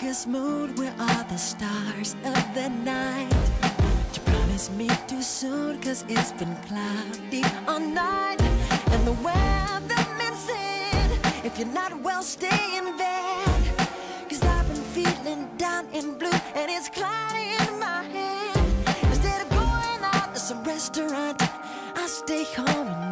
this mood where all the stars of the night. You promised me too soon, cause it's been cloudy all night. And the weatherman said, if you're not well, stay in bed. Cause I've been feeling down and blue, and it's cloudy in my head. Instead of going out to some restaurant, I stay home and